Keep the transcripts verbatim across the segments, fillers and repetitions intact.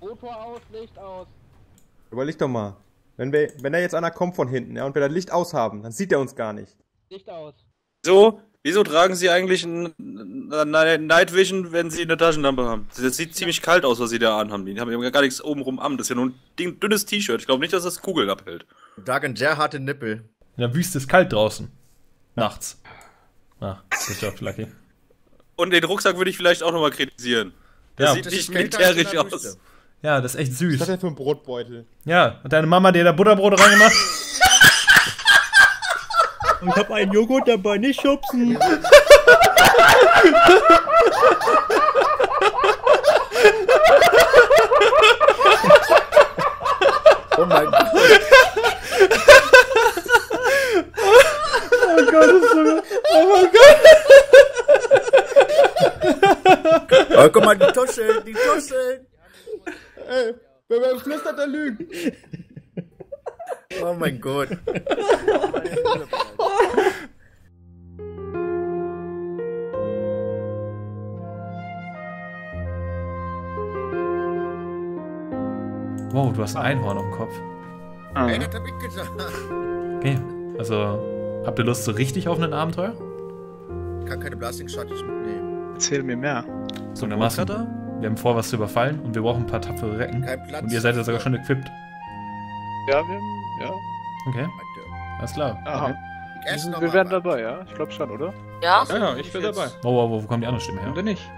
Motor aus, Licht aus. Überleg doch mal. Wenn, wir, wenn da jetzt einer kommt von hinten, ja, und wir das Licht aus haben, dann sieht er uns gar nicht. Licht aus. So, wieso tragen Sie eigentlich ein Night Vision, wenn Sie eine Taschenlampe haben? Das sieht ziemlich kalt aus, was Sie da anhaben. Die haben ja gar nichts obenrum an. Das ist ja nur ein dünnes T-Shirt. Ich glaube nicht, dass das Kugeln abhält. Tag und sehr harte Nippel. In der Wüste ist kalt draußen. Nachts. Ah, good job, Lucky. Und den Rucksack würde ich vielleicht auch nochmal kritisieren. Das Ja. sieht Das nicht ist kälter als in militärisch der aus. Wüste. Ja, das ist echt Was süß. ist das denn für ein Brotbeutel? Ja, hat deine Mama dir da Butterbrot reingemacht? Ich hab einen Joghurt dabei, nicht schubsen. Oh mein Gott. Oh Gott, das ist so... Oh mein Gott! Oh, guck mal, die Tuscheln, die Tuscheln. Ey, wer mir flüstert, der lügt. Oh mein Gott. Wow, du hast ein Einhorn auf dem Kopf. Ey, das hab ich gesagt. Okay, also... Habt ihr Lust so richtig auf ein Abenteuer? Ich kann keine Blasting-Shotties mitnehmen. Erzähl mir mehr. So, dann machst du. Wir haben vor, was zu überfallen und wir brauchen ein paar tapfere Recken. Kein Platz. Und ihr seid ja sogar schon equipped. Ja, wir, ja. Okay, alles klar. Aha. Ich esse noch Wir mal werden was. dabei, ja? Ich glaube schon, oder? Ja? Ja, ja, ich bin dabei. Wow, wow, wow, wo kommt die andere Stimme her? Oder nicht?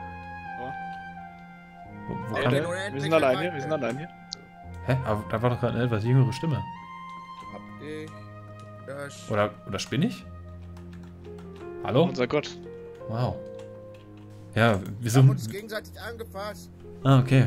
Wo, wo Ja, kam der, die? wir sind allein hier, wir sind allein hier. Hä? Aber da war doch gerade eine etwas jüngere Stimme. Hab ich das. Oder, oder spinne ich? Hallo? Unser Gott. Wow. Ja, wir Wir haben uns suchen... gegenseitig angefasst. Ah, okay.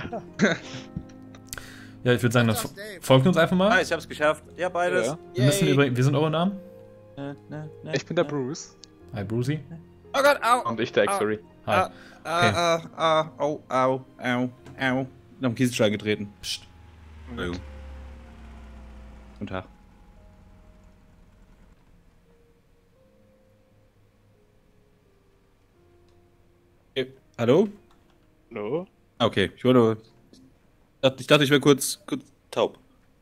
Ja, ich würde sagen, dann Was fo- ist das, Dave? folgt uns einfach mal. Ah, ich hab's geschafft. Ja, beides. Ja. Wir müssen übrigens... Wir sind eure Namen? Ne, ne, ne, Ich bin der ne. Bruce. Hi, Brucey. Oh Gott, au. Und ich der X-Ray. Hi. Ah, ah, ah, ah, au, au, au, au. Ich hab Kieselstein getreten. Psst. Entschuldigung. Guten Tag. Okay. Hallo? Hallo? Ah, okay, ich wollte. Ich dachte, ich wäre kurz, kurz taub.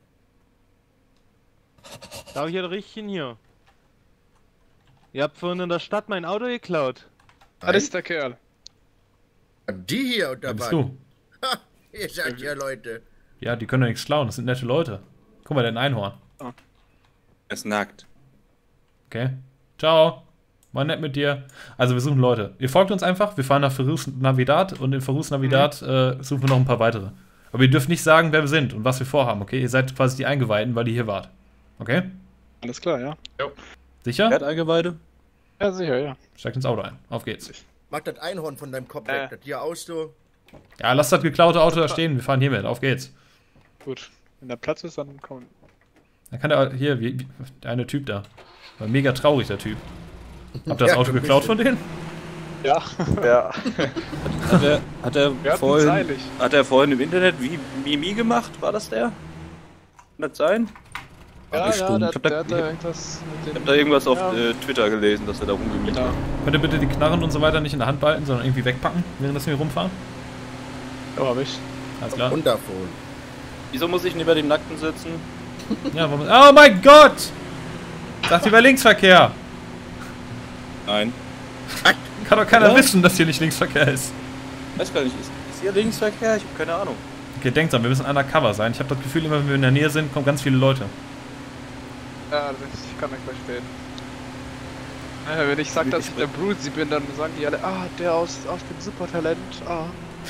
Darf ich ein Richtchen hier? Ihr habt vorhin in der Stadt mein Auto geklaut. Ah, das ist der Kerl. Die hier und Wer dabei. bist du? Ha, ihr seid ja Leute. Ja, die können doch nichts klauen. Das sind nette Leute. Guck mal, der hat ein Einhorn. Er ist nackt. Okay. Ciao. War nett mit dir. Also wir suchen Leute. Ihr folgt uns einfach. Wir fahren nach Ferus Navidad und in Ferus Navidad äh, suchen wir noch ein paar weitere. Aber ihr dürft nicht sagen, wer wir sind und was wir vorhaben, okay? Ihr seid quasi die Eingeweihten, weil ihr hier wart. Okay? Alles klar, ja? Sicher? Er hat Eingeweide. Ja, sicher, ja. Steigt ins Auto ein. Auf geht's. Mach das Einhorn von deinem Kopf Äh. weg. Das hier aus, du. Ja, lasst das geklaute Auto da stehen. Wir fahren hier mit. Auf geht's. Gut. Wenn der Platz ist, dann kommen. Dann kann der hier, wie, wie, der eine Typ da. War mega traurig, der Typ. Habt ihr das Ja, Auto du geklaut bist- von denen? Ja. Ja. Hat er, hat er Wir hatten vorhin, eilig. hat er vorhin im Internet wie Mimi gemacht? War das der? Kann das sein? Ja, bestimmt. ja, der, Ich hab da- der hat da irgendwas Ich mit hab dem... da irgendwas auf Ja. äh, Twitter gelesen, dass er da rumgemietet Ja. hat. Könnt ihr bitte die Knarren und so weiter nicht in der Hand behalten, sondern irgendwie wegpacken, während das wir hier rumfahren? Ja, hab ich. Alles klar. Wundervoll. Wieso muss ich neben dem Nackten sitzen? Ja, warum? Oh mein Gott! Sagt über Linksverkehr! Nein. Kann doch keiner Ja? wissen, dass hier nicht Linksverkehr ist. Weiß gar nicht, ist, ist hier Linksverkehr? Ich hab keine Ahnung. Okay, denkt dran, wir müssen undercover sein. Ich habe das Gefühl, immer wenn wir in der Nähe sind, kommen ganz viele Leute. Ja, das, ich kann mich verstehen. Ja, wenn ich sag, dass ich der Bruce bin, dann sagen die alle, ah, der aus, aus dem Supertalent, ah.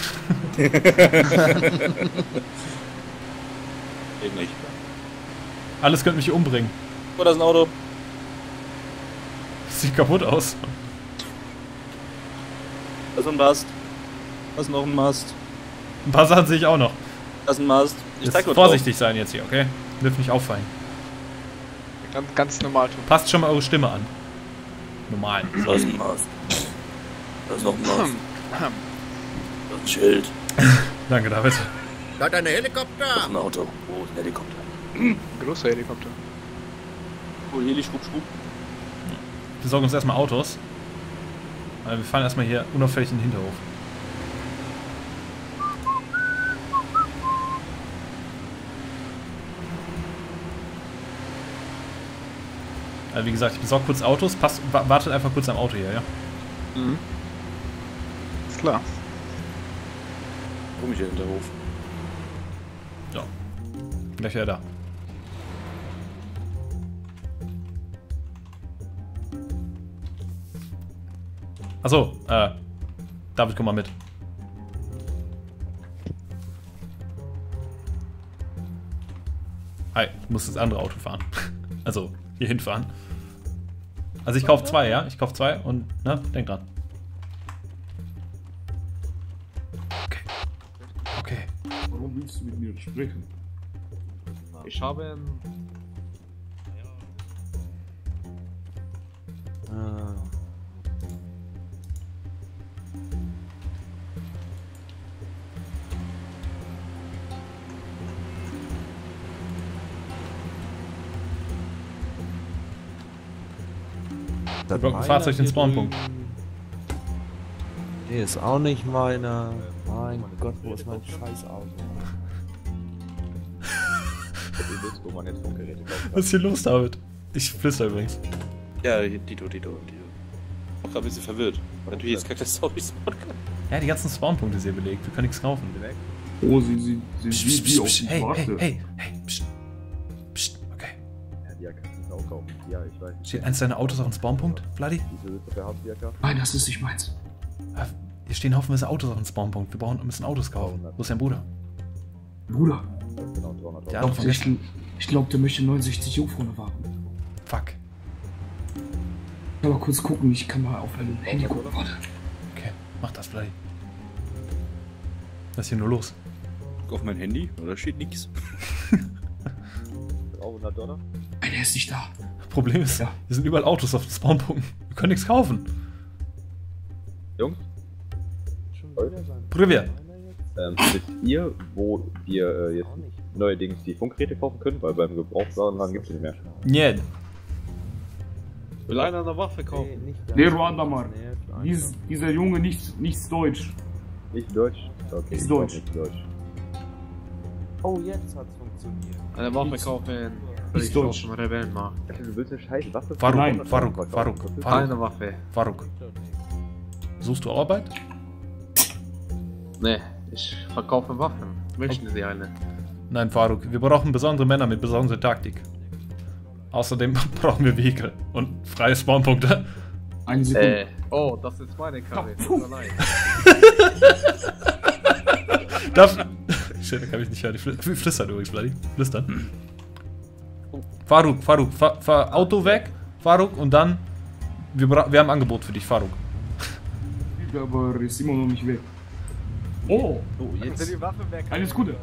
Geht nicht. Alles könnte mich hier umbringen. Oh, da ist ein Auto. Das sieht kaputt aus. Da ist ein Mast. Da ist noch ein Mast. Ein paar Sachen sehe ich auch noch. Da ist ein Mast. Ich Jetzt zeig nur vorsichtig sein jetzt hier, okay? Dürft nicht auffallen. Ganz, ganz normal tun. Passt schon mal eure Stimme an. Normal. drauf. Da ist ein Mast. Da ist noch ein Mast. Da ist ein Schild. Danke, David. Da hat ein Da ist Helikopter. ein Auto. Oh, ein Helikopter. Großer Helikopter. Oh, Heli, schwupp, schwupp. Wir besorgen uns erstmal Autos. Also wir fahren erstmal hier unauffällig in den Hinterhof. Also wie gesagt, ich besorge kurz Autos. Passt, wa wartet einfach kurz am Auto hier, ja? Mhm. Ist klar. Komm ich hier hinter Hof. So. Gleich wieder da. Achso, äh. David, komm mal mit. Hi, ich muss das andere Auto fahren. Also, hier hinfahren. Also ich kaufe zwei, ja? Ich kaufe zwei und, ne, denk dran. Okay. Okay. Warum willst du mit mir sprechen? Ich habe... Ah. Wir brauchen ein Fahrzeug den Spawnpunkt. Nee, ist auch nicht meiner. Mein Gott, wo ist mein scheiß Auto? Was ist hier los, David? Ich flüster übrigens. Ja, Dito, Dito, Dito. Ich bin gerade ein bisschen verwirrt. Natürlich jetzt kann ich das auch nicht spawnen kann. Ja, die ganzen Spawnpunkte sind hier belegt. Wir können nichts kaufen. Oh, sie, sie, sie, Psst, sie, psst, sie auf psst, die hey, Warte. hey, hey, hey, psst. Psst, okay. Ja, die A K kannst du auch kaufen. Ja, ich weiß. Steht eins deiner Autos auf dem Spawnpunkt, Vladi? Wieso willst du haben die A K? Nein, das ist nicht meins. Ah, hier stehen haufenweise Autos auf dem Spawnpunkt. Wir brauchen, müssen Autos kaufen. Wo ist dein Bruder? Bruder, Das ist genau dreihundert Der Euro. andere von ich, gestern. ich glaube, der möchte neunundsechzig Jungfrauen warten. Fuck. Ich kann mal kurz gucken, ich kann mal auf mein Handy gucken. Warte. Okay, mach das, Vladi. Was ist hier nur los? Guck auf mein Handy, oder steht nichts. Auch hundert Dollar? Nein, er ist nicht da. Problem ist, Ja. hier sind überall Autos auf den Spawnpunkten. Wir können nichts kaufen. Jungs, Privet. ähm, wisst ihr, wo wir äh, jetzt neuerdings die Funkgeräte kaufen können? Weil beim Gebrauchswarenladen gibt es nicht mehr. Нет. Will einer eine Waffe kaufen? Nee, Ruanda mal. Dies, dieser Junge nicht, nichts Deutsch. Nicht Deutsch? Okay, Ist ich Deutsch. Nicht Deutsch. Oh, jetzt hat's funktioniert. Eine Waffe kaufen, will Ist ich Deutsch. schon Rebellen machen. Du willst eine scheiß Waffe? Faruk, Nein. Faruk, Faruk, Faruk, Keine Waffe. Faruk. Suchst du Arbeit? Nee, ich verkaufe Waffen. Möchten Sie eine? Nein, Faruk. Wir brauchen besondere Männer mit besonderer Taktik. Außerdem brauchen wir Vehikel und freie Spawnpunkte. Eine Sekunde. Äh, oh, das ist meine Karre. Tut mir leid. Darf. Shit, da kann ich nicht hören. Ich fl- flüstern übrigens, Vladi. Flüstern. Faruk, Faruk, fahr, fahr Auto weg, Faruk, und dann. Wir, bra- wir haben ein Angebot für dich, Faruk. Aber ist immer noch nicht weg. Oh, Oh, jetzt. die Waffe weg. alles Gute.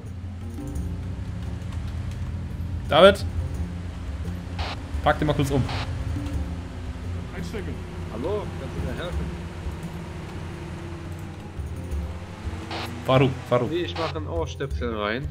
David? Pack den mal kurz um. Einstecken. Hallo, kannst du mir helfen? Faruk, Faruk. Nee, ich mache ein Ohrstöpsel rein.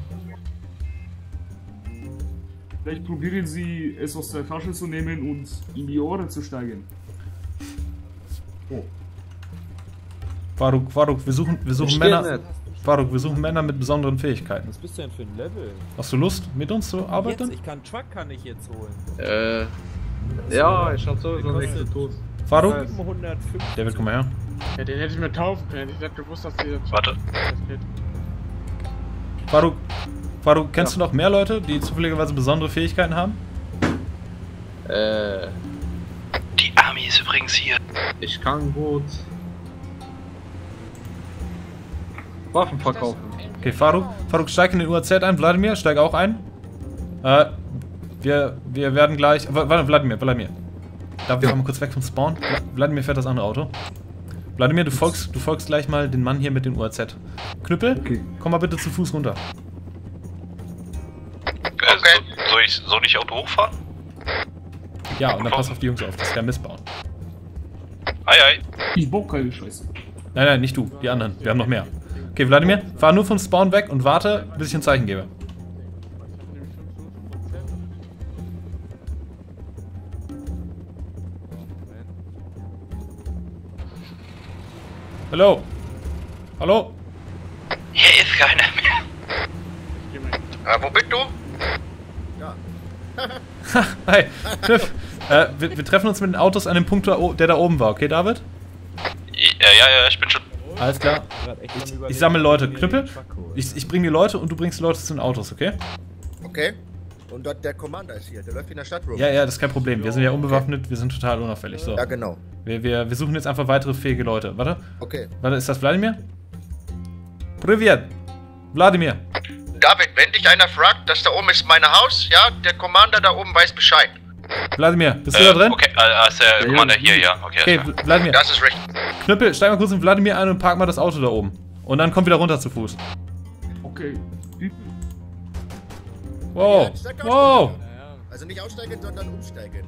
Vielleicht probieren Sie es aus der Tasche zu nehmen und in die Ohren zu steigen. Oh. Faruk, Faruk, wir suchen, wir suchen Ich Männer. steh nicht. Faruk, wir suchen Männer mit besonderen Fähigkeiten. Was bist du denn für ein Level? Hast du Lust, mit uns zu Jetzt, arbeiten? ich kann Truck kann ich jetzt holen. Äh, ja, ich hab sowieso nichts zu tun. Faruk? siebenhundertfünfzig. David, komm mal her. Ja, den hätte ich mir kaufen können. Ich hätte gewusst, dass die. Warte. Faruk, Faruk, kennst du noch mehr Leute, die zufälligerweise besondere Fähigkeiten haben? Äh, Die Army ist übrigens hier. ich kann gut Waffen verkaufen. Okay, Faruk, Faruk, steig in den U A Z ein. Wladimir, steig auch ein. Äh, wir, wir werden gleich. w- Warte, Wladimir, Wladimir. Darf ich mal kurz weg vom Spawn? Vla- Wladimir fährt das andere Auto. Wladimir, du folgst, du folgst gleich mal den Mann hier mit dem U A Z. Knüppel, Okay. komm mal bitte zu Fuß runter. Okay. So, soll ich soll ich Auto hochfahren? Ja, und dann pass auf die Jungs auf, das ist kein Missbauen. Ei, ei. Ich bock keine Scheiße. Nein, nein, nicht du, die anderen. Wir haben noch mehr. Okay, Wladimir, fahr nur vom Spawn weg und warte, bis ich ein Zeichen gebe. Hallo? Hallo? Hier ist keiner mehr. Äh, wo bist du? Hi, Knüpp, Äh, wir, wir treffen uns mit den Autos an dem Punkt, der da oben war, okay, David? Ja, ja, ja, ich bin schon. Alles klar. Ich, ich sammle Leute. Knüppel, ich, ich bringe die Leute und du bringst die Leute zu den Autos, okay? Okay. Und dort der Commander ist hier, der läuft in der Stadt rum. Ja, ja, das ist kein Problem. Wir sind ja unbewaffnet, wir sind total unauffällig. So. Ja, genau. Wir, wir, wir suchen jetzt einfach weitere fähige Leute. Warte. Okay. Warte, ist das Wladimir? Privet. Wladimir. David, wenn dich einer fragt, das da oben ist mein Haus, ja, der Commander da oben weiß Bescheid. Wladimir, bist du Äh, da drin? Okay, äh, ist der Commander hier, ja. Okay, Okay, alles klar. Wladimir. Das ist richtig. Knüppel, steig mal kurz in Wladimir ein und park mal das Auto da oben. Und dann kommt wieder runter zu Fuß. Okay. Wow. Ja, steig aus, Wow. Also nicht aussteigen, sondern umsteigen.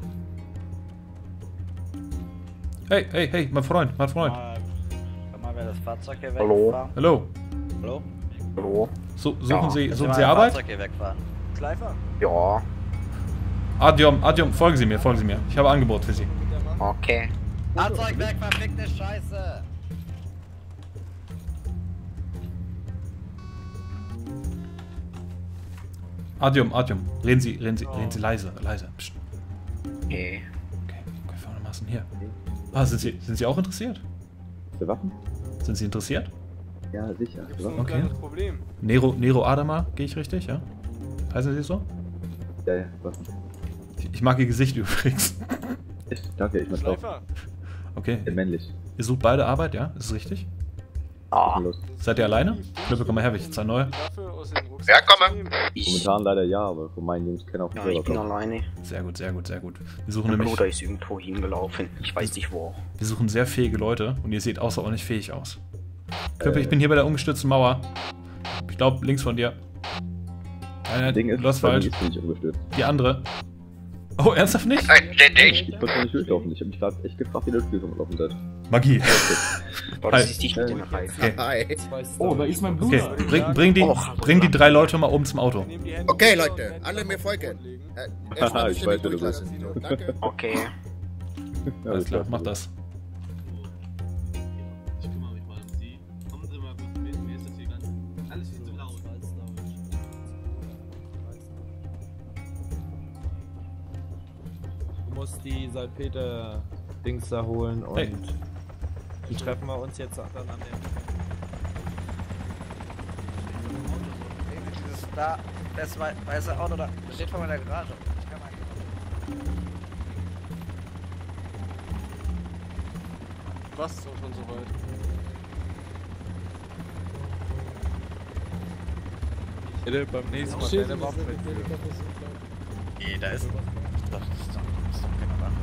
Hey, hey, hey, mein Freund, mein Freund. Kann mal wer das Fahrzeug hier Hallo. wegfahren? Hallo. Hallo? Hallo? So, suchen Ja. Sie, Können suchen mal Sie ein Arbeit? Fahrzeug hier wegfahren? Schleifer? Ja. Adiom, Adiom, folgen Sie mir, folgen Sie mir. Ich habe ein Angebot für Sie. Okay. Fahrzeug weg, verfickte Scheiße! Adiom, Adiom. Reden Sie, reden Sie, reden Sie leise, leise. Psst. Okay. Okay, okay, folgendermaßen hier. Ah, sind Sie, sind Sie auch interessiert? Für Waffen? Sind Sie interessiert? Ja, sicher. Für Waffen? Okay. Nero, Nero Adama, gehe ich richtig, ja? Heißen Sie so? Ja, ja, Waffen. Ich, ich mag Ihr Gesicht übrigens. Echt? Danke, ich mach drauf. Okay. Bin männlich. Ihr sucht beide Arbeit, ja? Ist es richtig? Ah. Los. Seid ihr alleine? Knüppel, komm mal her, ich zahl neu. Ja, komme. Momentan leider ja, aber von meinen Jungs kennen auch Ja, ich bin alleine. Sehr gut, sehr gut, sehr gut. Wir suchen Mein nämlich... Bruder ist irgendwo hingelaufen. Ich weiß nicht wo. Wir suchen sehr fähige Leute und ihr seht außerordentlich fähig aus. Knüppel, ich bin hier bei der umgestürzten Mauer. Ich glaube, links von dir. Äh, Ding ist, du hast bei mir falsch. ist nicht umgestürzt. Die andere. Oh, ernsthaft nicht? Ständig. Ich konnte nicht durchlaufen. Ich hab mich gerade echt gefragt, wie der Spiel gelaufen seid. Magie. Oh, das ist nicht mit dem Reif. Okay. Hi. Oh, da ist mein Okay, Bruder. bring, bring, die, bring die drei Leute mal oben zum Auto. Okay, Leute, alle mir folgen. Äh, erstmal Ich ich weiß, wer du durchlassen. So, danke. Okay. Ja, Alles klar, mach das. Ich kümmere mich mal um Sie. Kommen Sie mal kurz mit. Mir ist das hier ganz. Alles viel zu laut. Du musst die Salpeter-Dings da holen und Hey. die treffen wir uns jetzt dann an dem. Dieses da, das wei- weiße Auto da, das steht vor meiner Garage. Ich kann mal Was ist auch schon soweit? Ich hätte beim nächsten Mal keine Waffe mit. Nee, da ist. Doch, das ist doch, das ist doch keine Waffe.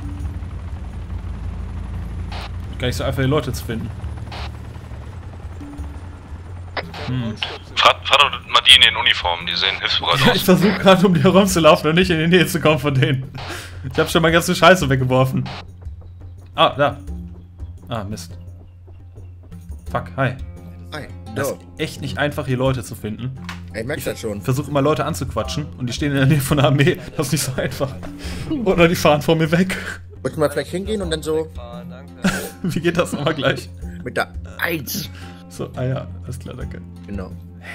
Gar nicht so einfach, die Leute zu finden. Hm. Frag, frag doch mal die in den Uniformen, die sehen hilfsbereit Ja, aus. ich versuche gerade um die herumzulaufen und nicht in die Nähe zu kommen von denen. Ich habe schon mal ganze Scheiße weggeworfen. Ah, da. Ah, Mist. Fuck, hi. Hi. Das So. ist echt nicht einfach, hier Leute zu finden. Ich merk das schon. Versuche immer Leute anzuquatschen und die stehen in der Nähe von der Armee. Das ist nicht so einfach. Oder die fahren vor mir weg. Wolltest du mal vielleicht hingehen und dann so Wie geht das nochmal gleich? mit der Eins. So, ah ja, alles klar, danke. Genau.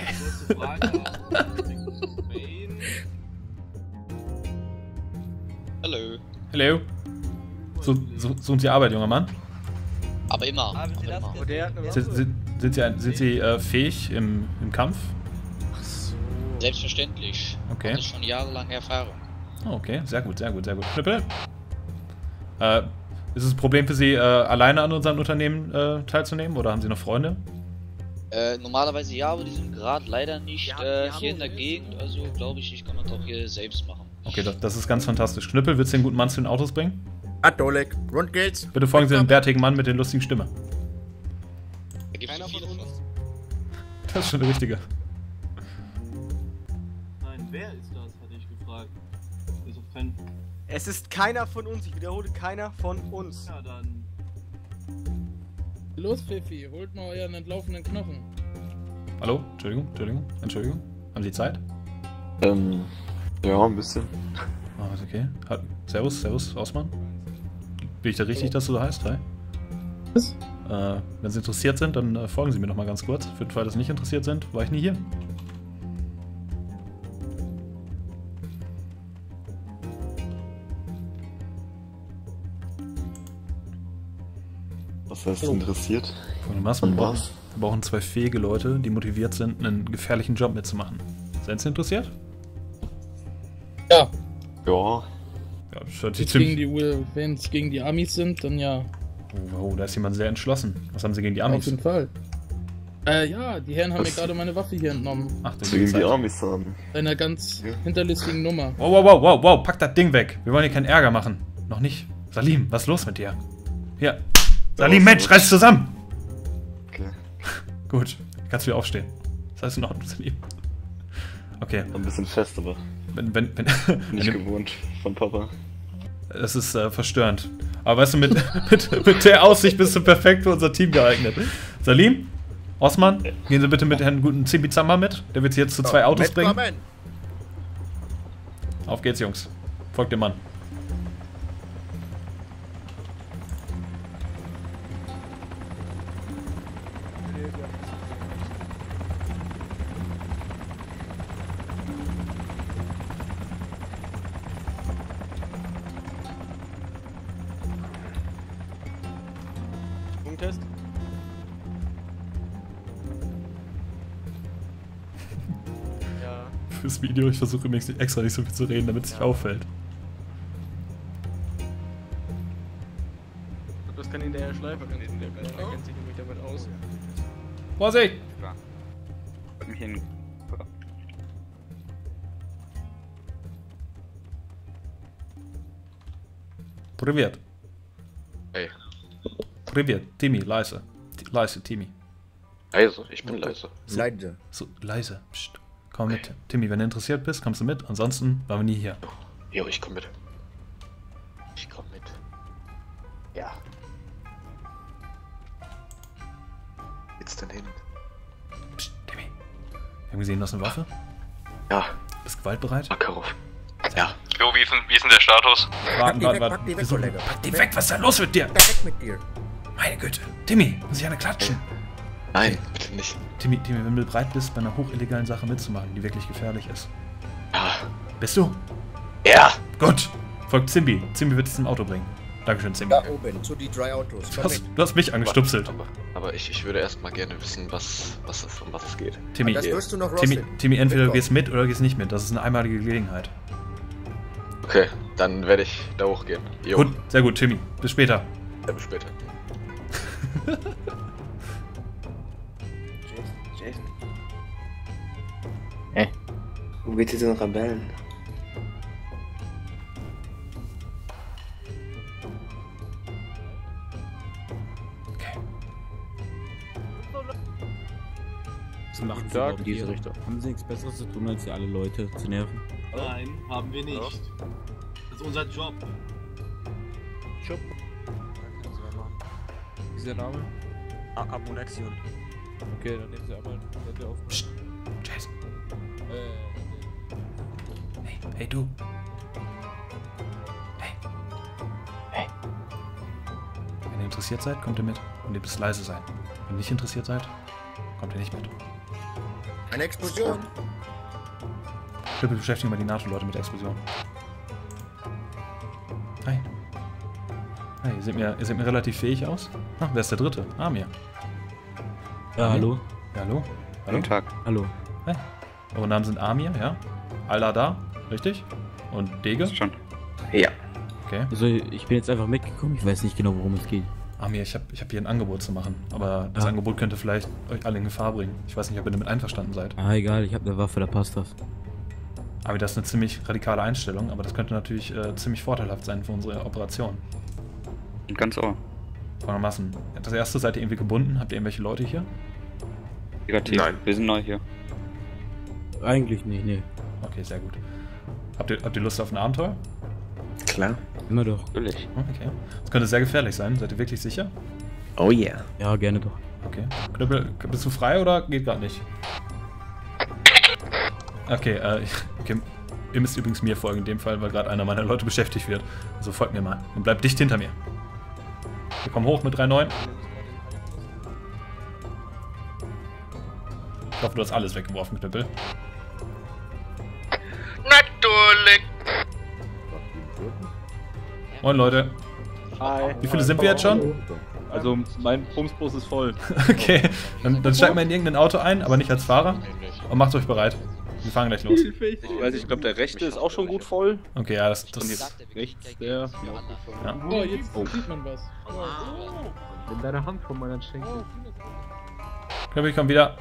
Hallo. Hallo. So, so, suchen Sie Arbeit, junger Mann? Aber immer. Haben Sie das gesehen? Sind, sind, sind Sie, ein- sind Sie äh, fähig im, im Kampf? Selbstverständlich. Okay. Das ist schon jahrelange Erfahrung. Oh, okay, sehr gut, sehr gut, sehr gut. Knüppel. Äh, ist es ein Problem für Sie, äh, alleine an unserem Unternehmen äh, teilzunehmen oder haben Sie noch Freunde? Äh, normalerweise ja, aber die sind gerade leider nicht äh, hier in der Gegend. Also glaube ich, ich kann das auch hier selbst machen. Okay, das, das ist ganz fantastisch. Knüppel, willst du den guten Mann zu den Autos bringen? Adolek, rund geht's. Bitte folgen Sie dem bärtigen Mann mit der lustigen Stimme. Da gibt es viele von uns. Das ist schon der Richtige. Nein, wer ist das, hatte ich gefragt. Ist auf keinen. Es ist keiner von uns, ich wiederhole, keiner von uns. Ja, dann. Los, Pfiffi, holt mal euren entlaufenen Knochen. Hallo? Entschuldigung, Entschuldigung, Entschuldigung. Haben Sie Zeit? Ähm, ja, ein bisschen. Ah, ist okay. Ha- Servus, Servus, Osman. Bin ich da richtig, dass du da heißt? Hi. Was? Äh, wenn Sie interessiert sind, dann äh, folgen Sie mir noch mal ganz kurz. Für den Fall, dass Sie nicht interessiert sind, war ich nie hier. Was heißt interessiert? Was? Wir brauchen, wir brauchen zwei fähige Leute, die motiviert sind, einen gefährlichen Job mitzumachen. Seid ihr interessiert? Ja. Ja. Ja, das hört sich Wenn's ziemlich... gegen die, wenn es gegen die Amis sind, dann ja. Oh, oh, da ist jemand sehr entschlossen. Was haben sie gegen die Amis? Auf jeden Fall. Äh, ja, die Herren haben mir gerade meine Waffe hier entnommen. Ach, Was wir gegen die Amis haben. Bei einer ganz hinterlistigen Nummer. Wow, wow, wow, wow, wow, pack das Ding weg. Wir wollen hier keinen Ärger machen. Noch nicht. Salim, was ist los mit dir? Hier. Salim, Mensch, reiß zusammen! Okay. Gut, kannst wieder aufstehen. Das heißt in Ordnung, Salim. Okay. Ein bisschen fest, aber. Wenn, wenn, wenn, Nicht wenn, gewohnt von Papa. Das ist äh, verstörend. Aber weißt du, mit, mit, mit der Aussicht bist du perfekt für unser Team geeignet. Salim? Osman? Gehen Sie bitte mit Herrn guten Zibizamba mit. Der wird Sie jetzt zu zwei Autos bringen. Auf geht's, Jungs. Folgt dem Mann. Punktest. Ja. Fürs Video, ich versuche übrigens nicht extra nicht so viel zu reden, damit es nicht auffällt. Das kann ihn der Herr Schleifer, der kennt sich nämlich damit aus. Vorsicht! Mich hin. Privet. Hey. Privet. Timmy, leise. T leise, Timmy. Leise, ich bin leise. So, leise. So, leise. Psst. Komm mit. Timmy, wenn du interessiert bist, kommst du mit. Ansonsten waren wir nie hier. Jo, ich komm mit. Ich komm mit. Ja. Geht's denn hin? Psst, Timmy. Wir haben gesehen, du hast eine Waffe? Ja. Bist du gewaltbereit? Makarov. Ja. Jo, wie ist denn, wie ist denn der Status? Warten, warten, warten. Pack die weg, Kollege. Pack die weg, was ist da los mit dir? Weg mit dir. Meine Güte. Timmy, muss ich eine klatschen? Nein, bitte nicht. Timmy, Timmy, wenn du bereit bist, bei einer hochillegalen Sache mitzumachen, die wirklich gefährlich ist. Ja. Bist du? Ja. Gut. Folgt Zimbi. Zimbi wird dich zum Auto bringen. Dankeschön, Zimbi. Da oben, zu die drei Autos. Du hast, du hast mich angestupselt. Aber, aber ich, ich würde erst mal gerne wissen, was, was es, um was es geht. Timmy, das wirst du noch Timmy, rausfinden. Timmy, entweder du gehst mit oder gehst nicht mit. Das ist eine einmalige Gelegenheit. Okay, dann werde ich da hochgehen. Jo. Gut, sehr gut, Timmy. Bis später. Ja, bis später. Jason. Hä? Wo geht's jetzt den Rebellen? Was machen Sie Tag, überhaupt diese hier? Richtung. Haben Sie nichts Besseres zu tun, als hier alle Leute zu nerven? Nein, haben wir nicht. Das ist unser Job. Job. Wie ist der Name? Amunexion. Okay, dann nehmen Sie einmal Leute auf. Psst, Jason. Äh, Hey, hey du. Hey. Hey. Wenn ihr interessiert seid, kommt ihr mit. Und ihr müsst leise sein. Wenn ihr nicht interessiert seid, kommt ihr nicht mit. Eine Explosion. Bitte beschäftigen wir die NATO-Leute mit der Explosion. Hi. Hi, ihr seht mir, ihr seht mir relativ fähig aus. Ah, wer ist der Dritte? Amir. Ja, Amir? hallo. Ja, hallo. Hallo. Guten Tag. Hallo. Hi. Eure Namen sind Amir, ja? Allah da, richtig? Und Dege? Schon. Ja. Okay. Also, ich bin jetzt einfach mitgekommen. Ich weiß nicht genau, worum es geht. Amir, ich habe ich hab hier ein Angebot zu machen. Aber das Ja. Angebot könnte vielleicht euch alle in Gefahr bringen. Ich weiß nicht, ob ihr damit einverstanden seid. Ah, egal. Ich habe eine Waffe, da passt das. Aber das ist eine ziemlich radikale Einstellung. Aber das könnte natürlich äh, ziemlich vorteilhaft sein für unsere Operation. Ganz ohr. Folgendermaßen. Das erste, seid ihr irgendwie gebunden? Habt ihr irgendwelche Leute hier? Negativ. Nein. Wir sind neu hier. Eigentlich nicht, nee. Okay, sehr gut. Habt ihr, habt ihr Lust auf ein Abenteuer? Klar. Immer doch. Natürlich. Okay. Das könnte sehr gefährlich sein. Seid ihr wirklich sicher? Oh yeah. Ja, gerne doch. Okay. Knüppel, bist du frei oder geht gerade nicht? Okay, äh, okay. Ihr müsst übrigens mir folgen in dem Fall, weil gerade einer meiner Leute beschäftigt wird. Also folgt mir mal und bleibt dicht hinter mir. Wir kommen hoch mit drei neun. Ich hoffe, du hast alles weggeworfen, Knüppel. Natürlich. Moin Leute. Hi. Wie viele sind wir jetzt schon? Also mein Bumsbus ist voll. Okay, dann, dann steigt mal in irgendein Auto ein, aber nicht als Fahrer. Und macht euch bereit. Wir fahren gleich los. Ich weiß, ich glaube der rechte ist auch schon gut voll. Okay, ja, das... das Und jetzt rechts der... Ja. Oh, jetzt sieht man was. In deiner Hand von meiner Schenkel. Ich glaube, ich komme wieder.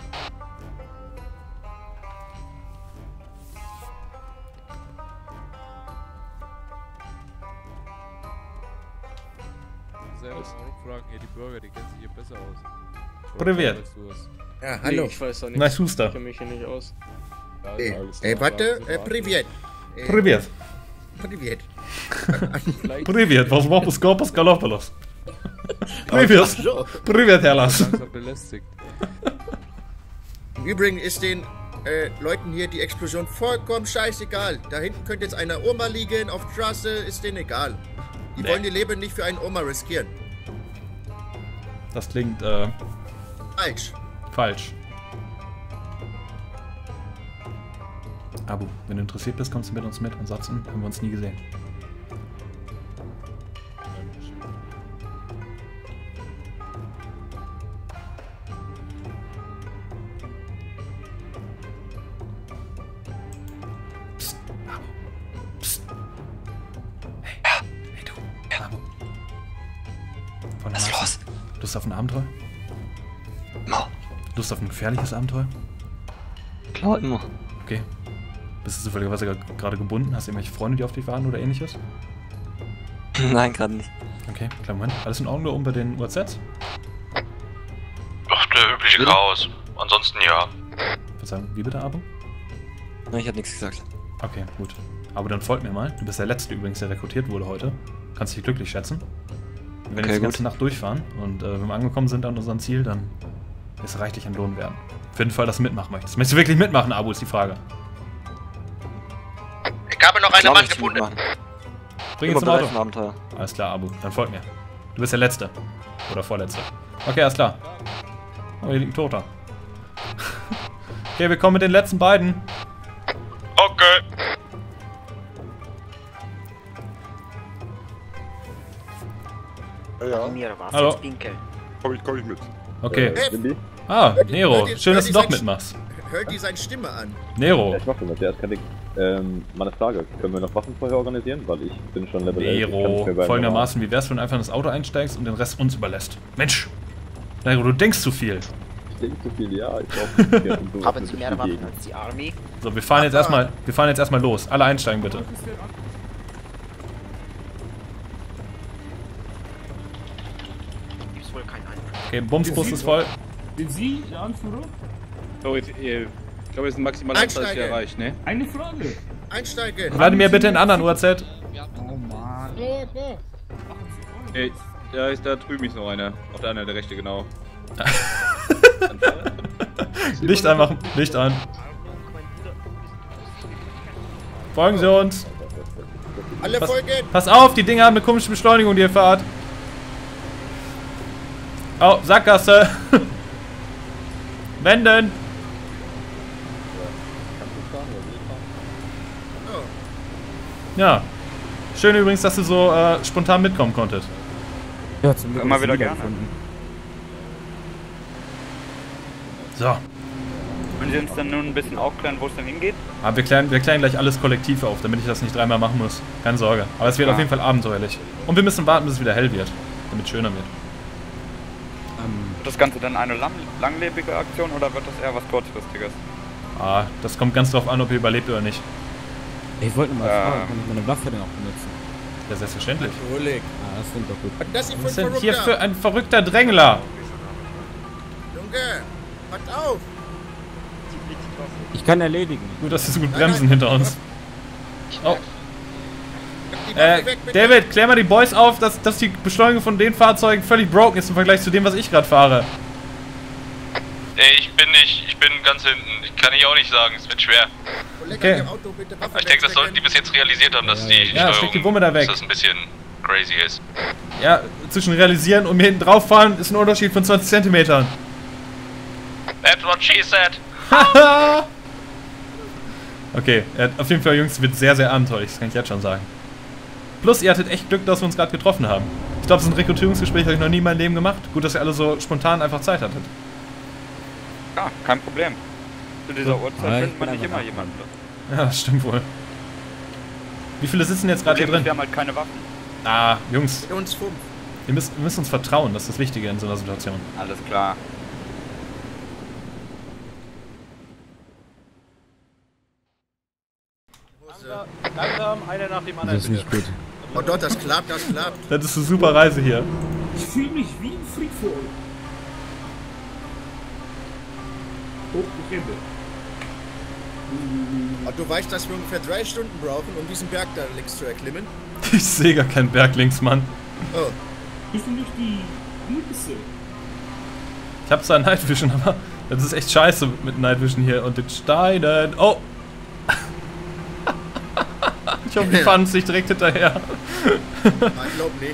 Selber fragen hier die Bürger, die kennen sich hier besser aus. Privet. Ja, hallo. Nee, ich weiß doch nicht. Nice Huster. Ich kenne mich hier nicht aus. Ja, Ey, alles ey, klar. warte, äh, Privet. Äh, Privet. Privet. Privet, was macht das Korpus Galopolos? Privet. Privet, Herr Lass. Langsam belästigt. Im Übrigen ist den äh, Leuten hier die Explosion vollkommen scheißegal. Da hinten könnte jetzt eine Oma liegen, auf der Straße, ist denen egal. Die Nee. wollen ihr Leben nicht für einen Oma riskieren. Das klingt, äh... Falsch. falsch. Abu, wenn du interessiert bist, kommst du mit uns mit. Ansonsten haben wir uns nie gesehen. Psst, Abu. Psst. Hey, hey du, Abu. Was ist los? Lust auf ein Abenteuer? Immer. Lust auf ein gefährliches Abenteuer? Klar, immer. Okay. Bist du zufälligerweise gerade gebunden? Hast du irgendwelche Freunde, die auf dich warten oder ähnliches? Nein, gerade nicht. Okay, kleinen Moment. Alles in Ordnung da oben bei den U A Zs? Ach, der übliche Chaos. Ansonsten ja. Verzeihung, wie bitte, Abo? Nein, ich hab nichts gesagt. Okay, gut. Aber dann folgt mir mal. Du bist der Letzte übrigens, der rekrutiert wurde heute. Kannst dich glücklich schätzen. Wir werden Okay, jetzt die gut. ganze Nacht durchfahren und äh, wenn wir angekommen sind an unserem Ziel, dann ist es reichlich entlohnt werden. Für den Fall, dass du mitmachen möchtest. Möchtest du wirklich mitmachen, Abo, ist die Frage. Ich habe noch einen Klar Mann möchte ich gefunden. mitmachen. Bring ihn Immer zum bereit Auto. für ein Abenteuer. Alles klar, Abu. Dann folgt mir. Du bist der Letzte. Oder Vorletzte. Okay, alles klar. Oh, hier liegt ein Toter. Okay, wir kommen mit den letzten beiden. Okay. Ja. Hallo. Komm ich, komm ich mit. Okay. Äh, Ah, hört- Nero. hört ihr- Schön, dass hört du ihr doch sein- mitmachst. Hört die seine Stimme an. Nero. Ja, ich mach das mit, der ist kein Ding. Ähm, meine Frage, können wir noch Waffen vorher organisieren? Weil ich bin schon Level elf. ich kann Nero. nicht mehr bei Folgendermaßen, wie wär's, wenn du einfach in das Auto einsteigst und den Rest uns überlässt? Mensch! Nero, du denkst zu viel. Ich denke zu viel, ja. Ich glaube, so Haben Sie mehr Waffen als die Army? So, wir fahren jetzt erstmal, wir fahren jetzt erstmal los. Alle einsteigen bitte. Gibt's wohl keinen Anfang. Okay, Bumsbus ist voll. Sind Sie der Anführer? So, jetzt, ihr, ich glaube, jetzt ist ein maximaler Anzahl ist hier Einsteigen. erreicht, ne? Eine Frage. Einsteigen. Wladimir, bitte in anderen U A Z. Oh Mann. Ja, klar. Ey, da ist da drüben ist noch einer. Auf der anderen, der rechte, genau. Licht anmachen, Licht an. Folgen Sie uns. Alle Pass, folgen. pass auf, die Dinger haben eine komische Beschleunigung, die ihr fahrt. Oh, Sackgasse. Wenden. Ja. Schön übrigens, dass du so äh, spontan mitkommen konntest. Ja, zum Glück. Immer hast du wieder wieder gerne. gefunden. So. Können Sie uns dann nun ein bisschen aufklären, wo es denn hingeht? Aber wir klären, wir klären gleich alles kollektiv auf, damit ich das nicht dreimal machen muss. Keine Sorge. Aber es wird Ah. auf jeden Fall abenteuerlich. Und wir müssen warten, bis es wieder hell wird. Damit es schöner wird. Wird das Ganze dann eine lang langlebige Aktion oder wird das eher was kurzfristiges? Ah, das kommt ganz drauf an, ob ihr überlebt oder nicht. Ich wollte nur mal Äh. fragen, kann ich meine Waffe denn auch benutzen? Ja, selbstverständlich. Natürlich. Ah, das klingt doch gut. Was ist das hier für Was ein ist denn hier für Verrückter? ein verrückter Drängler? Junge, pass auf. Ich kann erledigen. Gut, dass sie so gut Nein, bremsen nein. hinter uns. Oh. Die Waffe Äh, weg, bitte. David, klär mal die Boys auf, dass, dass die Beschleunigung von den Fahrzeugen völlig broken ist im Vergleich zu dem, was ich gerade fahre. Ey, ich bin nicht, ich bin ganz hinten. Ich kann ich auch nicht sagen, es wird schwer. Kollege, Okay. Ihr Auto, bitte Waffe Aber ich denke, das wegstecken. sollten die bis jetzt realisiert haben, dass die Ja, steck die Wumme da weg. dass das ein bisschen crazy ist. Ja, zwischen realisieren und mir hinten drauf fahren ist ein Unterschied von zwanzig Zentimetern. That's what she said. Haha! Okay, äh, auf jeden Fall, Jungs, wird sehr, sehr abenteuerlich, das kann ich jetzt schon sagen. Plus, ihr hattet echt Glück, dass wir uns gerade getroffen haben. glaube, so ein Rekrutierungsgespräch habe ich noch nie in meinem Leben gemacht. Gut, dass ihr alle so spontan einfach Zeit hattet. Ja, kein Problem. Zu dieser So. Uhrzeit Ja, ich findet man bin nicht einfach immer jemanden. Ja, das stimmt wohl. Wie viele sitzen jetzt gerade hier Problem ist, drin? wir haben halt keine Waffen. Ah, Jungs. Mit uns fünf. Wir müssen, wir müssen uns vertrauen, das ist das Wichtige in so einer Situation. Alles klar. Langsam, einer nach dem Das anderen. ist nicht gut. Oh Gott, das klappt, das klappt. Das ist eine super Reise hier. Ich fühle mich wie ein Freak vor euch. Oh, ich renne. Und du weißt, dass wir ungefähr drei Stunden brauchen, um diesen Berg da links zu erklimmen? Ich sehe gar keinen Berg links, Mann. Oh. Bist du nicht die Mütze? Ich hab zwar Night Vision, aber das ist echt scheiße mit Night Vision hier und den Steinen. Oh! Ich hoffe, die fahren uns nicht direkt hinterher. Ich glaub nicht.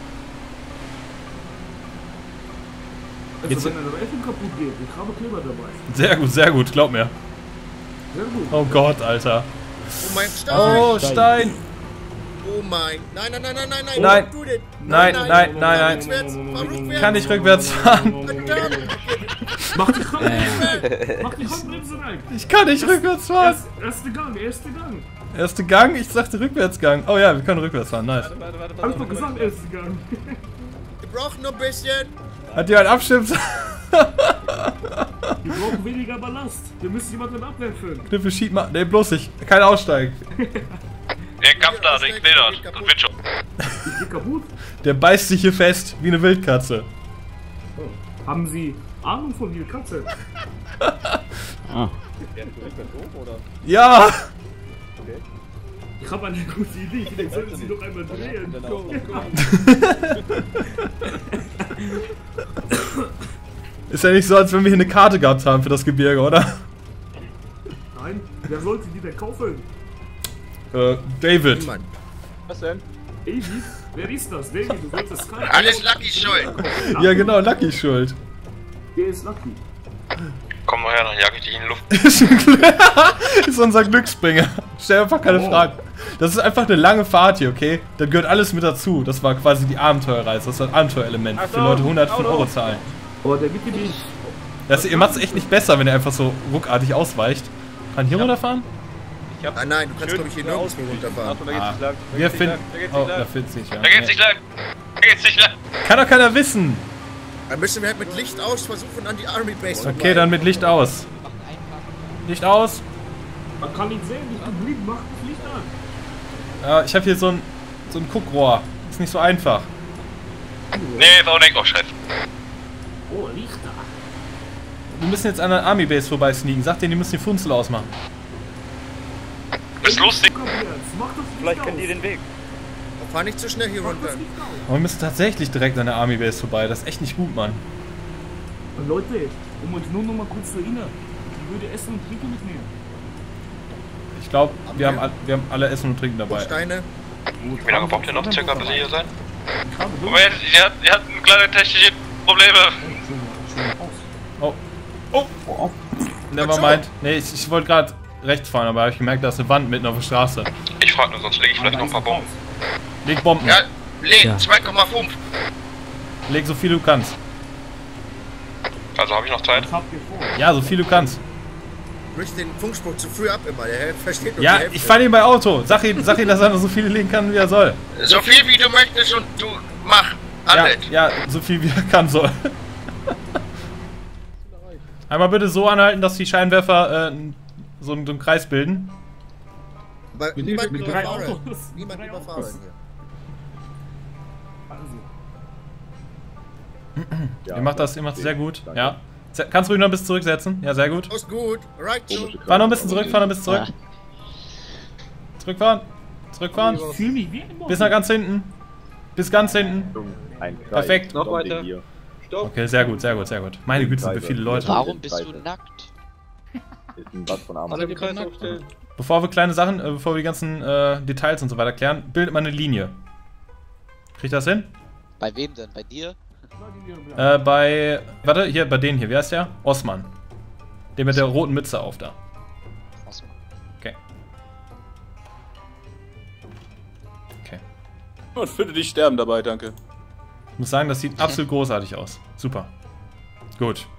Also Jetzt- wenn eine Reifen kaputt geht, ich habe Kleber dabei. Sehr gut, sehr gut, glaub mir. Sehr gut. Oh Gott, Alter. Oh mein Stein! Oh, Stein! Oh mein... Nein, nein, nein, nein, nein, nein! Nein. Don't do that. Nein, nein, nein, Fahr nein. rückwärts, fahr rückwärts. Kann ich rückwärts fahren? Verdammt! Mach die Handbremse! Mach die Handbremse rein! Ich kann nicht rückwärts fahren. Erst, erste Gang, erste Gang! Erste Gang? Ich sagte Rückwärtsgang. Oh ja, wir können rückwärts fahren, nice. Hab ich doch gesagt, erste Gang! Wir brauchen noch ein bisschen. Hat jemand Abstimmt? Wir brauchen weniger Ballast. Wir müssen jemanden abwerfen. Kniffel, schieb mal. Ne, bloß nicht. Kein Aussteigen. Der Kampflader, ich gliedert. Das wird schon. Ich bin kaputt. Der beißt sich hier fest, wie eine Wildkatze. Oh. Haben Sie Ahnung von wie eine Katze? Ah. Ja! Ich habe eine gute Idee. Vielleicht sollten Sie doch einmal drehen. Ist ja nicht so, als wenn wir hier eine Karte gehabt haben für das Gebirge, oder? Nein, wer sollte die denn kaufen? Äh, David. Niemand. Was denn? David? Wer ist das? David, du sollst das kaufen. Alles Lucky schuld. Ja, genau, Lucky ist schuld. Der ist Lucky. Komm mal her, dann jag ich dich in die Luft. Ist unser Glücksbringer. Stell einfach keine Oh. Fragen. Das ist einfach eine lange Fahrt hier, okay? Da gehört alles mit dazu. Das war quasi die Abenteuerreise. Das war ein Abenteuerelement. Für Leute hundert Euro zahlen. Oh, der gibt dir die. Das, ihr macht es echt nicht besser, wenn ihr einfach so ruckartig ausweicht. Kann hier runterfahren? Ah, nein, du kannst, glaube ich, hier nirgendwo runterfahren. Ah, wir finden. Oh, da find's nicht, ja. Da geht's nicht lang. Da geht's nicht lang. Kann doch keiner wissen. Dann müssen wir halt mit Licht aus versuchen, an die Army Base zu Okay, dann mit Licht aus. Licht aus. Man kann nicht sehen, ich bin blind, mach das Licht an. Ja, ich habe hier so ein, so ein Guckrohr. Ist nicht so einfach. Nee, ist auch nicht. Oh, scheiße. Oh, Lichter. Wir müssen jetzt an der Army Base vorbei sneaken. Sagt denen, die müssen die Funzel ausmachen. Ist lustig. Komm jetzt, mach das Licht Vielleicht aus. kennt ihr den Weg. Fahr nicht zu schnell hier Mach runter. das Licht aus. Aber wir müssen tatsächlich direkt an der Army Base vorbei. Das ist echt nicht gut, Mann. Und Leute, um euch nur noch mal kurz zu erinnern, ich würde Essen und Trinken mitnehmen. Ich glaube, wir, haben all- wir haben alle Essen und Trinken dabei. Steine. Wie lange braucht ihr noch circa, bis ihr hier seid? Moment, ihr habt, ihr habt kleine technische Probleme. Oh. Oh. Nevermind. Nee, ich, ich wollte gerade rechts fahren, aber habe ich gemerkt, da ist eine Wand mitten auf der Straße. Ich frag nur, sonst lege ich vielleicht noch ein paar Bomben. Leg Bomben. Ja, leg, Ja. zwei Komma fünf. Leg so viel du kannst. Also habe ich noch Zeit? Was habt ihr vor? Ja, so viel du kannst. Du brichst den Funkspruch zu früh ab immer. Der versteht nur Ja, die Hälfte. ich fahre ihn bei Auto. Sag ihm, sag ihm, dass er noch so viele legen kann, wie er soll. So viel wie du möchtest und du mach Ja, alles. ja, so viel wie er kann soll. Einmal bitte so anhalten, dass die Scheinwerfer äh, so, einen- so einen Kreis bilden. Aber Mit- niemand mit drei überfahren. Autos. Niemand Mit drei überfahren Autos. hier. Also, ihr macht das, ihr macht das sehr gut. Ja. Se- Kannst ruhig noch ein bisschen zurücksetzen. Ja, sehr gut. Ist gut. Right so. Fahr noch ein bisschen zurück, fahr noch ein bisschen zurück. Zurückfahren. Zurückfahren. ich fühle mich wie ein Mann. Bis nach ganz hinten. Bis ganz hinten. Ein Kreis. Perfekt. Noch weiter. Okay, sehr gut, sehr gut, sehr gut. Meine Güte, sind wir viele Leute. Warum bist du nackt? Ist ein Bad von Arm. Alle im Kreis aufstellen. Bevor wir kleine Sachen, äh, bevor wir die ganzen äh, Details und so weiter klären, bildet mal eine Linie. Kriegt das hin? Bei wem denn? Bei dir? Äh, bei. Warte, hier, bei denen hier. Wie heißt der? Osman. Der mit der roten Mütze auf da. Osman. Okay. Okay. Und bitte nicht sterben dabei, danke. Ich muss sagen, das sieht absolut großartig aus. Super. Gut.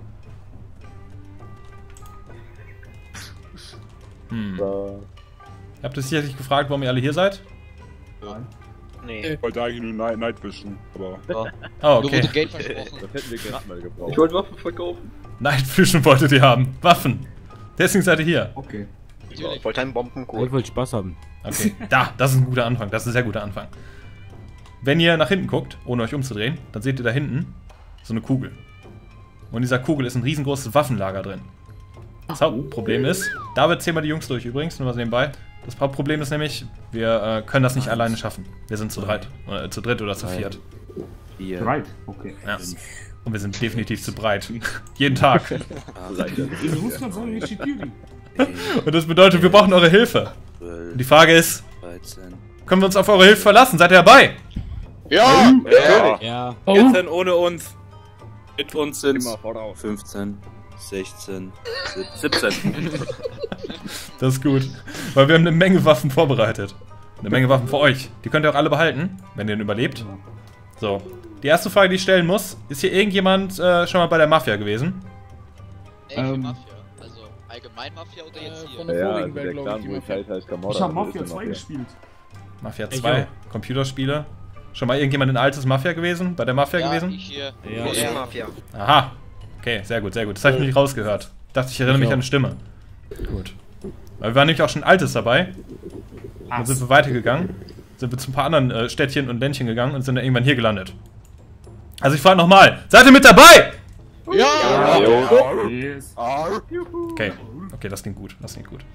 Hm. So. Ihr habt euch sicherlich gefragt, warum ihr alle hier seid? Nein. Nee. Ich wollte eigentlich nur Night, Night Vision, aber... Oh, okay. Das hätten wir gerade mal gebraucht. Ich wollte Waffen verkaufen. Night Vision wolltet ihr haben. Waffen. Deswegen seid ihr hier. Okay. Ich wollte einen Bombencode. Ich wollte Spaß haben. Okay, da, das ist ein guter Anfang. Das ist ein sehr gutter Anfang. Wenn ihr nach hinten guckt, ohne euch umzudrehen, dann seht ihr da hinten so eine Kugel. Und in dieser Kugel ist ein riesengroßes Waffenlager drin. Das Hauptproblem ist, David, zähl mal die Jungs durch übrigens, nur mal nebenbei. Das Hauptproblem ist nämlich, wir äh, können das nicht alleine schaffen. Wir sind zu dritt, oder, äh, zu dritt oder zu viert. Vier. Breit, okay. Ja. Und wir sind definitiv zu breit. Jeden Tag. In Russland sagen wir Chitiri. Und das bedeutet, wir brauchen eure Hilfe. Und die Frage ist, können wir uns auf eure Hilfe verlassen? Seid ihr dabei? Ja! Ja! Ja. Oh. vierzehn ohne uns. Mit uns sind fünfzehn, sechzehn, siebzehn. Das ist gut. Weil wir haben eine Menge Waffen vorbereitet. Eine Menge Waffen für euch. Die könnt ihr auch alle behalten, wenn ihr überlebt. So. Die erste Frage, die ich stellen muss, ist hier irgendjemand äh, schon mal bei der Mafia gewesen? Welche ähm. Mafia? Also allgemein Mafia oder jetzt hier? Von der Ja, vorigen also der glaube Clan, ich, die wo ich Mafia. halt heißt Kamada. Ich hab Mafia zwei gespielt. Mafia zwei, Computerspiele. Schon mal irgendjemand in altes Mafia gewesen? Bei der Mafia ja, gewesen? Ich hier. Ja, ja. Mafia. Aha. Okay, sehr gut, sehr gut. Das habe ich nicht rausgehört. Ich dachte, ich erinnere mich an eine Stimme. Gut. Weil wir waren nämlich auch schon Altes dabei. Dann sind wir weitergegangen. Sind wir zu ein paar anderen äh, Städtchen und Ländchen gegangen und sind dann irgendwann hier gelandet. Also ich frage nochmal. Seid ihr mit dabei? Ja! Ja. Yes. Okay. Okay, das klingt gut. Das klingt gut.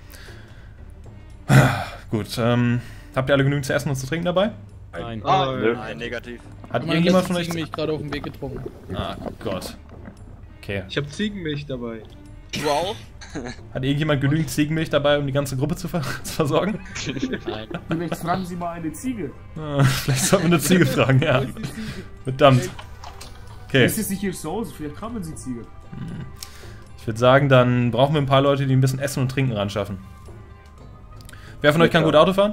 Gut, ähm... habt ihr alle genügend zu essen und zu trinken dabei? Nein. Ah, nein, negativ. Hat Mein irgendjemand von Gast euch... hat mich gerade auf dem Weg getrunken. Ah, Gott. Okay. Ich hab Ziegenmilch dabei. Du auch? Hat irgendjemand genügend Ziegenmilch dabei, um die ganze Gruppe zu, ver zu versorgen? Nein. Vielleicht fragen Sie mal eine Ziege. Ah, vielleicht sollten wir eine Ziege fragen, ja. Verdammt. Okay. Ist es nicht Ihr Soße? Vielleicht krabbeln Sie Ziege. Ich würde sagen, dann brauchen wir ein paar Leute, die ein bisschen Essen und Trinken ran schaffen. Wer von euch kann gut Auto fahren?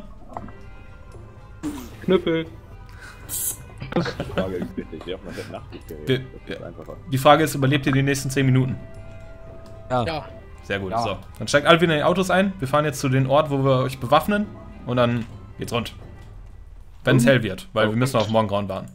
Knüppel. Die Frage ist wichtig, wer auf einer Nachtgerät. Wir- Das ist einfacher. Die Frage ist, überlebt ihr die nächsten zehn Minuten? Ja. Ja. Sehr gut, Ja. so. Dann steigt alle wieder in die Autos ein. Wir fahren jetzt zu dem Ort, wo wir euch bewaffnen. Und dann geht's rund. Wenn es hell wird, weil wir müssen auf Morgengrauen warten.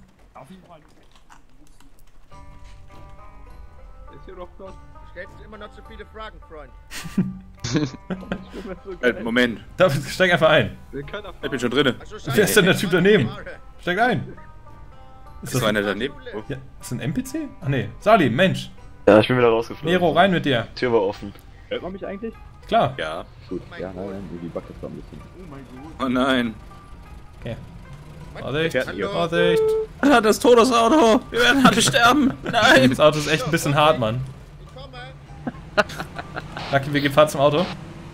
Ist hier doch Gott. Stellst immer noch zu viele Fragen, Freund. Äh, Moment. David, steig einfach ein. Ich bin schon drinne. Wer ist denn der Typ daneben? Steig ein. Ist das einer daneben? Ja, ist das ein N P C? Ach nee. Salim, Mensch. Ja, ich bin wieder rausgeflogen. Nero, rein mit dir. Tür war offen. Hört man mich eigentlich? Klar. Ja. Gut, ja, nein, nein, die Backe war ein bisschen. Oh nein. Okay. Vorsicht, Hallo. Vorsicht. Ah, das Todesauto. Wir werden alle sterben. Nein. Das Auto ist echt ein bisschen hart, Mann. Lucky, wir gehen fahren zum Auto.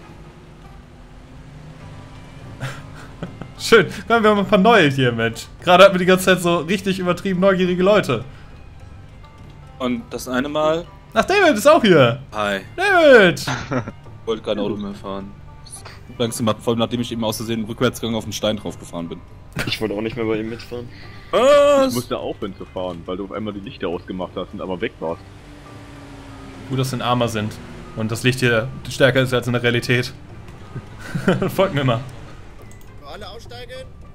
Schön. Wir haben ein paar neue hier, Mensch. Gerade hatten wir die ganze Zeit so richtig übertrieben neugierige Leute. Und das eine Mal. Ach, David ist auch hier. Hi. David! Ich wollte kein Auto mehr fahren. Langsam hat, vor allem nachdem ich eben aus Versehen im Rückwärtsgang auf den Stein drauf gefahren bin. Ich wollte auch nicht mehr bei ihm mitfahren. Was? Ich musste aufhören zu fahren, weil du auf einmal die Lichter ausgemacht hast und aber weg warst. Gut, dass wir ein Armer sind. Und das Licht hier stärker ist als in der Realität. Folgt mir mal. Alle aussteigen.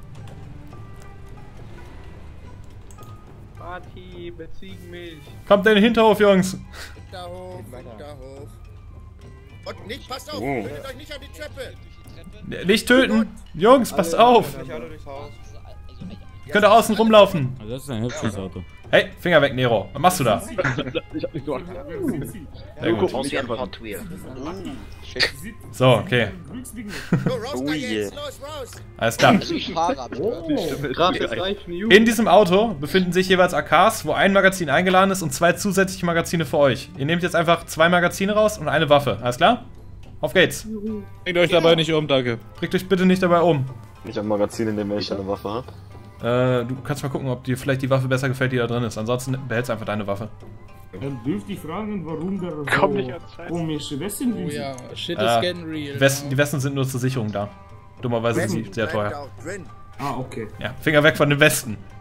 Party mit Ziegenmilch. Kommt in den Hinterhof, Jungs. Da hoch, da hoch. Und nicht, passt auf, Oh. bindet euch nicht an die Treppe. Nicht töten. Jungs, passt auf. Könnt ihr außen rumlaufen. Also das ist ein hübsches Auto. Hey, Finger weg, Nero. Was machst du da? Ich hab nicht so. Sehr gut. Aus wie ein Hot Wheel. So, okay. Oh yeah. Alles klar. Also ich fahre ab. In diesem Auto befinden sich jeweils A Ks, wo ein Magazin eingeladen ist und zwei zusätzliche Magazine für euch. Ihr nehmt jetzt einfach zwei Magazine raus und eine Waffe. Alles klar? Auf geht's. Bringt euch dabei nicht um, danke. Bringt euch bitte nicht dabei um. Nicht ein Magazin, in dem ich eine Waffe habe. Äh, du kannst mal gucken, ob dir vielleicht die Waffe besser gefällt, die da drin ist. Ansonsten behältst einfach deine Waffe. Ähm, dürfte ich fragen, warum der Komm so nicht ans Scheiß. komische Westen Oh ja, shit is Äh, getting real. Westen, die Westen sind nur zur Sicherung da. Dummerweise sind sie sehr teuer. Ah, okay. Ja, Finger weg von den Westen.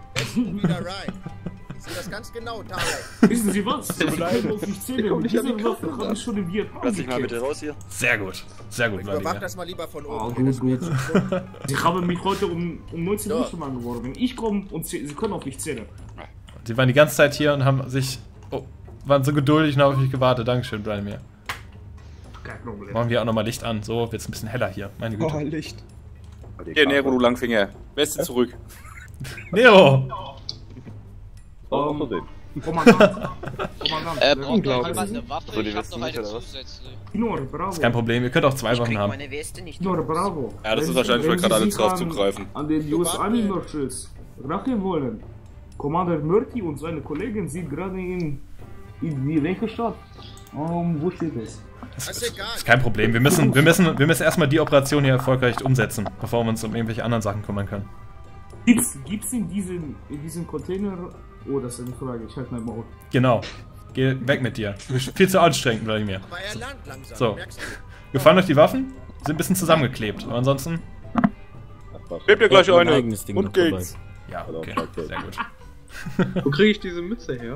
Besten wieder rein. Ich sehe das ganz genau, Tarek. Wissen Sie was? Sie können auf mich zählen. Mit dieser Waffe habe ich schon im Vietnam Lass dich mal bitte raus hier. Sehr gut. Sehr gut, Überwach Vladimir. das mal lieber von Oh, oben. gut, gut. Sie haben mich heute um, um neunzehn Uhr schon angeworfen. Ich komme und Sie, Sie können auf mich zählen. Sie waren die ganze Zeit hier und haben sich... Oh, waren so geduldig und haben auf mich gewartet. Dankeschön, Vladimir. Kein Problem. Machen wir auch nochmal Licht an. So wird es ein bisschen heller hier. Meine Güte. Oh, Licht. Hier, Nero, du Langfinger. Beste zurück. Nero! Oh, um, Kommandant. Kommandant. Äh, äh, braucht noch jemand eine Waffe? So, die Ich hab wissen noch nicht, eine oder was? zusätzliche. Nor, bravo. Ist kein Problem, ihr könnt auch zwei Waffen haben. Nor, bravo. Ja, das ist Wenn- wahrscheinlich, weil wenn gerade Sie alle sich drauf an- zugreifen. An den U S Army Marshals Rache wollen. Commander Murphy und seine Kollegen sind gerade in... In wie, welcher Stadt? Um, wo steht es? Ist kein Problem. Wir müssen, wir müssen, wir müssen erstmal die Operation hier erfolgreich umsetzen, bevor wir uns um irgendwelche anderen Sachen kümmern können. Gibt's, gibt's in diesem, in diesem Container... Oh, das ist eine Frage. Ich halte mein Maul. Genau. Geh weg mit dir. Du bist viel zu anstrengend, Vladimir. Aber er lernt langsam, So. merkst du? Gefallen euch die Waffen? Sind ein bisschen zusammengeklebt. Aber ansonsten... Gebt ihr gleich Ich hab mein eine. eigenes Ding Und noch dabei. geht's. Ja, okay. Sehr gut. Wo kriege ich diese Mütze her?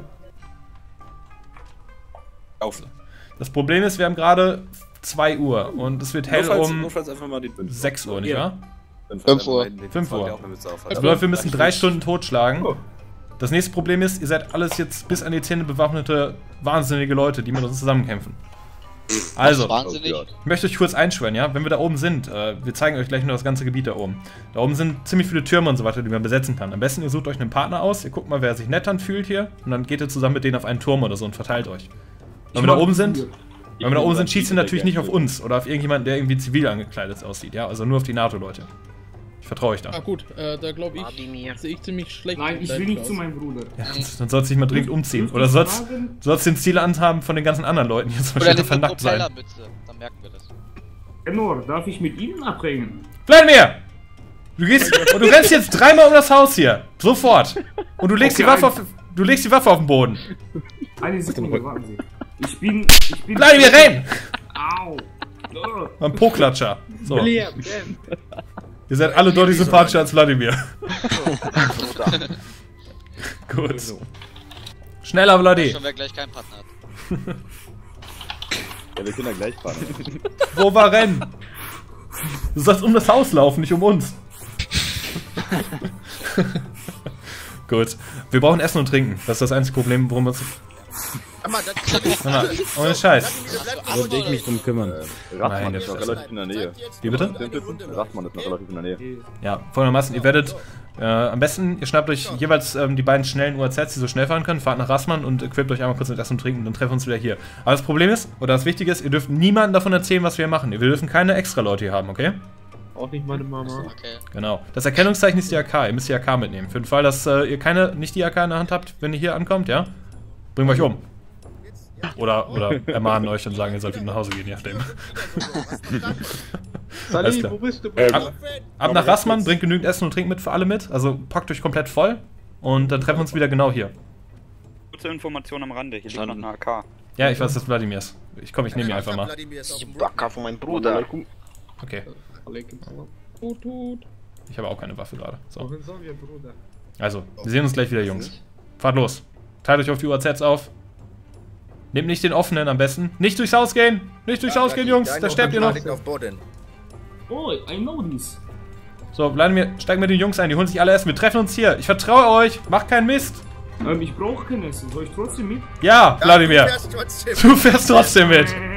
Auf. Das Problem ist, wir haben gerade zwei Uhr und es wird hell Notfalls- um notfalls einfach mal die fünf. sechs Uhr, nicht Ja. wahr? fünf Uhr. fünf Fällt Uhr. ja auch eine Mütze auf. Das bedeutet, wir müssen drei Stunden totschlagen. Das nächste Problem ist, ihr seid alles jetzt bis an die Zähne bewaffnete, wahnsinnige Leute, die mit uns zusammenkämpfen. Also, Wahnsinnig. ich möchte euch kurz einschwören, ja? Wenn wir da oben sind, äh, wir zeigen euch gleich nur das ganze Gebiet da oben. Da oben sind ziemlich viele Türme und so weiter, die man besetzen kann. Am besten ihr sucht euch einen Partner aus, ihr guckt mal, wer sich nett anfühlt hier und dann geht ihr zusammen mit denen auf einen Turm oder so und verteilt euch. Wenn wir da oben sind, wenn wir da oben sind, schießt ihr natürlich nicht auf uns oder auf irgendjemanden, der irgendwie zivil angekleidet aussieht, ja? Also nur auf die NATO-Leute. Ich vertraue euch da. Ah gut, äh, da glaube ich, sehe ich ziemlich schlecht. Nein, ich will nicht zu meinem Bruder. Ja, dann sollst du dich mal dringend umziehen. Oder sollst du sollst den Stil anhaben von den ganzen anderen Leuten, die zum Oder Beispiel eine vernackt sein. Propellermütze, dann merken wir das. Enor, darf ich mit Ihnen abhängen? Vladimir! Du gehst und du rennst jetzt dreimal um das Haus hier. Sofort. Und du legst Okay, die Waffe ein- auf du legst die Waffe auf den Boden. Eine Sekunde, warten Sie. Ich bin... Ich bin... Vladimir, renn! Au! Oh. Ein Po-Klatscher. So. William, Ben. Ihr seid alle deutlich sympathischer als Vladimir. Gut. Schneller, Vladi. Schon, wer gleich keinen Partner hat. Ja, wir können ja gleich fahren. Wo war Renn? Du sollst um das Haus laufen, nicht um uns. Gut. Wir brauchen Essen und Trinken. Das ist das einzige Problem, worum wir uns... Aber das, Warte mal, ohne Scheiß. Da würde ich mich drum kümmern. Äh, Rathmann Meine ist noch Fresse. relativ in der Nähe. Wie bitte? Rathmann ist noch relativ in der Nähe. Ja, folgendermaßen, ihr werdet äh, am besten, ihr schnappt euch jeweils ähm, die beiden schnellen U A Zs, die so schnell fahren können, fahrt nach Rassmann und equipt euch einmal kurz mit Essen und Trinken, dann treffen wir uns wieder hier. Aber das Problem ist, oder das Wichtige ist, ihr dürft niemandem davon erzählen, was wir hier machen. Wir dürfen keine extra Leute hier haben, okay? Auch nicht meine Mama. Okay. Genau. Das Erkennungszeichen ist die A K, ihr müsst die A K mitnehmen. Für den Fall, dass äh, ihr keine, nicht die A K in der Hand habt, wenn ihr hier ankommt, ja? Bringen wir euch um. Oder, oder ermahnen euch und sagen, ihr solltet nach Hause gehen, je nachdem. Alles Sally, klar. wo bist du? Ähm, Ab, ab nach Rassmann, bringt genügend Essen und Trinken mit für alle mit. Also packt euch komplett voll und dann treffen wir uns wieder genau hier. Kurze Information am Rande, hier liegt noch eine A K. Ja, ich weiß, das ist Wladimirs. Ich komm, ich nehme ihn einfach mal. Die Backer von meinem Bruder. Okay. Tut, tut. Ich habe auch keine Waffe gerade. So. Wohin sollen wir, Bruder? Also, wir sehen uns gleich wieder, Jungs. Fahrt los. Teilt euch auf die U A Zs auf. Nehmt nicht den offenen am besten. Nicht durchs Haus gehen! Nicht durchs Haus gehen, Jungs! Da sterbt ihr noch! Oh, I know this. So, Vladimir, steig mit den Jungs ein. Die holen sich alle Essen. Wir treffen uns hier. Ich vertraue euch. Macht keinen Mist. Ähm, ich brauche kein Essen. Soll ich trotzdem mit? Ja, Vladimir. Du fährst trotzdem. Du fährst trotzdem mit.